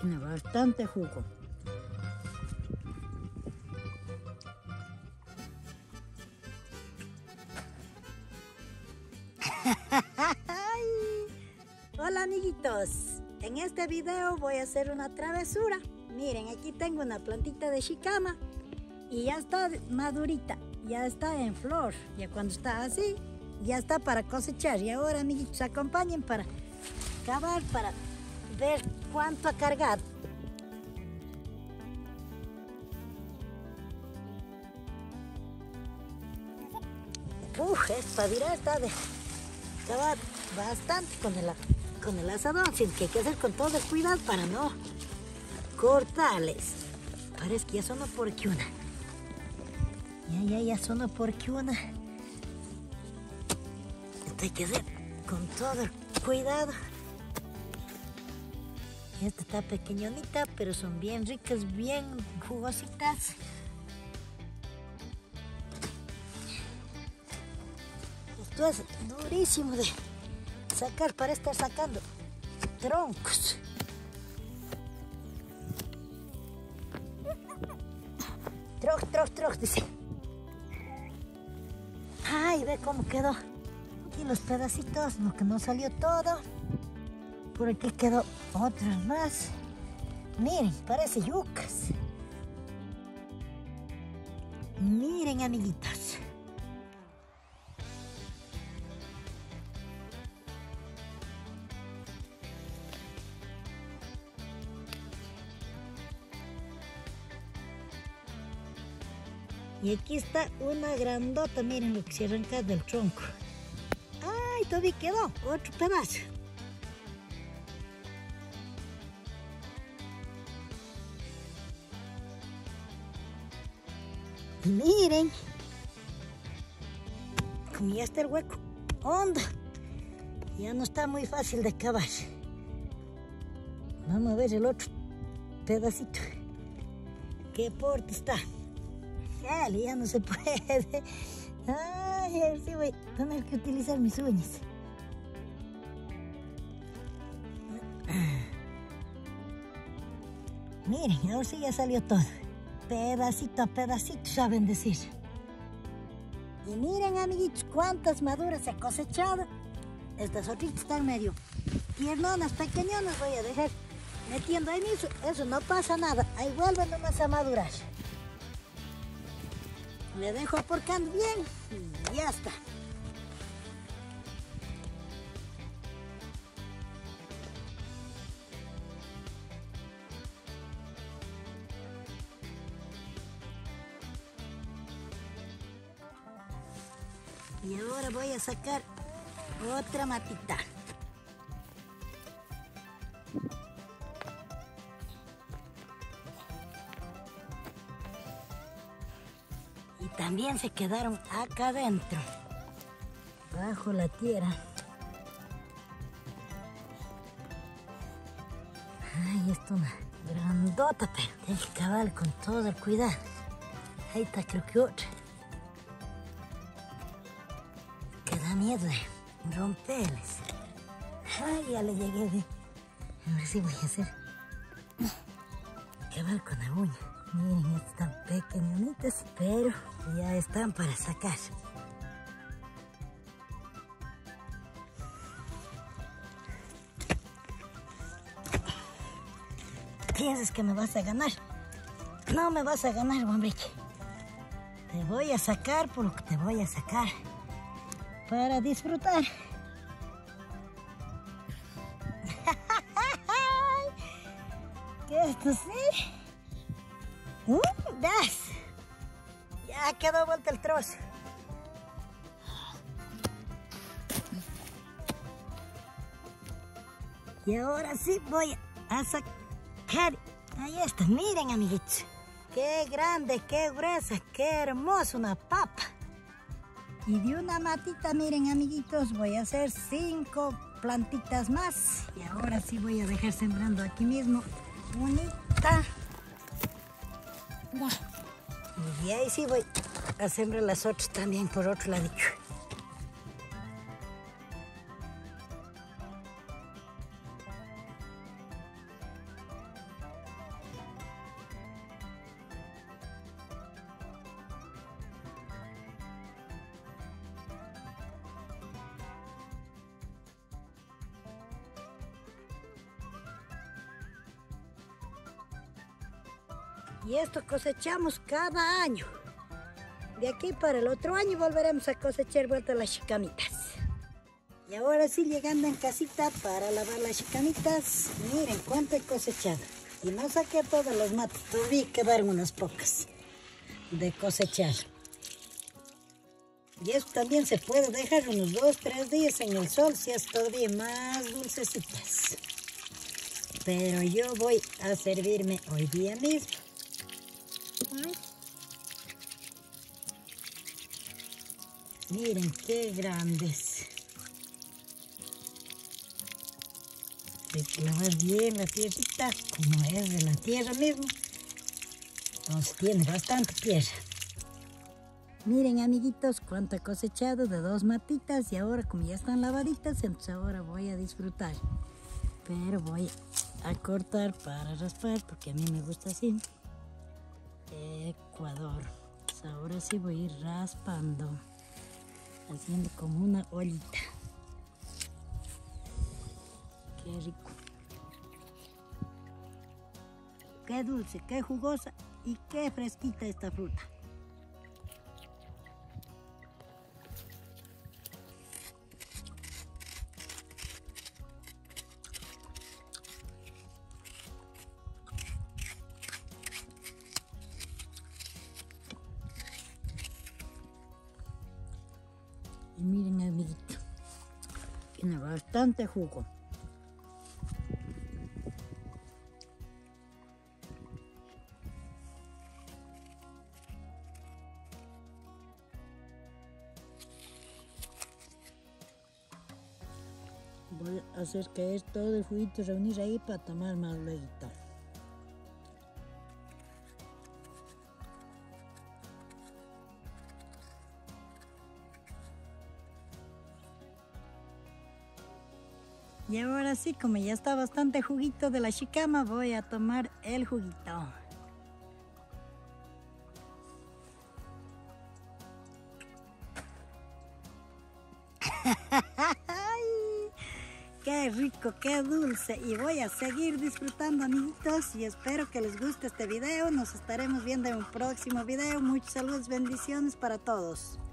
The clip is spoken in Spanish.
Tiene bastante jugo. Hola amiguitos, en este video voy a hacer una travesura. Miren, aquí tengo una plantita de jicama y ya está madurita, ya está en flor. Ya cuando está así, ya está para cosechar. Y ahora amiguitos, acompañen para cavar, para ver cuánto ha cargado. Esta directa de cavar bastante con el asadón, así que hay que hacer con todo el cuidado para no cortarles. Parece que ya sonó por aquí una. Ya sonó por aquí una. Esto hay que hacer con todo el cuidado. Esta está pequeñonita, pero son bien ricas, bien jugositas. Esto es durísimo de sacar para estar sacando troncos. Troc, dice. Ay, ve cómo quedó. Aquí los pedacitos, lo que no salió todo. Por aquí quedó otras más. Miren, parece yucas. Miren, amiguitos. Y aquí está una grandota, miren lo que se arranca del tronco. ¡Ay! Todavía quedó otro pedazo. Y miren, como ya está el hueco hondo, ya no está muy fácil de cavar. Vamos a ver el otro pedacito. ¿Qué porte está? Ya no se puede. Ay, a ver si voy a tener que utilizar mis uñas. Miren, ahora sí ya salió todo. Pedacito a pedacito, saben decir. Y miren, amiguitos, cuántas maduras he cosechado. Estas otras están medio tiernonas, pequeñonas. Voy a dejar metiendo ahí mismo. Eso no pasa nada. Ahí vuelven nomás a madurar. Le dejo aporcando bien y ya está. Y ahora voy a sacar otra matita. Y también se quedaron acá adentro, bajo la tierra. Ay, esto es una grandota, pero hay que cavar con todo el cuidado. Ahí está, creo que otra. Que da miedo de romperles. Ay, ya le llegué de... A ver si voy a hacer... Cavar con la uña. Miren, están pequeñitas, pero ya están para sacar. ¿Piensas que me vas a ganar? No me vas a ganar, hombrique. Te voy a sacar por lo que te voy a sacar. Para disfrutar. ¿Qué es esto? ¿Sí? ¡Das! Ya quedó vuelta el trozo. Y ahora sí voy a sacar. Ahí está, miren amiguitos. Qué grande, qué gruesa, qué hermosa una papa. Y de una matita, miren amiguitos, voy a hacer 5 plantitas más. Y ahora sí voy a dejar sembrando aquí mismo unita. Y ahí sí voy a sembrar las otras también por otro ladito. Y esto cosechamos cada año. De aquí para el otro año volveremos a cosechar vuelta las chicamitas. Y ahora sí, llegando en casita para lavar las chicamitas, miren cuánto he cosechado. Y no saqué todos los mates, todavía quedaron unas pocas de cosechar. Y esto también se puede dejar unos 2-3 días en el sol si es todavía más dulcecitas. Pero yo voy a servirme hoy día mismo. Miren qué grandes. Hay que lavar bien la tierrita, como es de la tierra mismo. Entonces tiene bastante tierra. Miren, amiguitos, cuánto he cosechado de 2 matitas. Y ahora, como ya están lavaditas, entonces ahora voy a disfrutar. Pero voy a cortar para raspar, porque a mí me gusta así. Ecuador. Entonces ahora sí voy a ir raspando, haciendo como una ollita. Qué rico. Qué dulce, qué jugosa y qué fresquita esta fruta. Y miren, amiguito, tiene bastante jugo. Voy a hacer caer todo el juguito, reunir ahí para tomar más luego. Y ahora sí, como ya está bastante juguito de la chicama, voy a tomar el juguito. ¡Qué rico, qué dulce! Y voy a seguir disfrutando, amiguitos, y espero que les guste este video. Nos estaremos viendo en un próximo video. Muchos saludos, bendiciones para todos.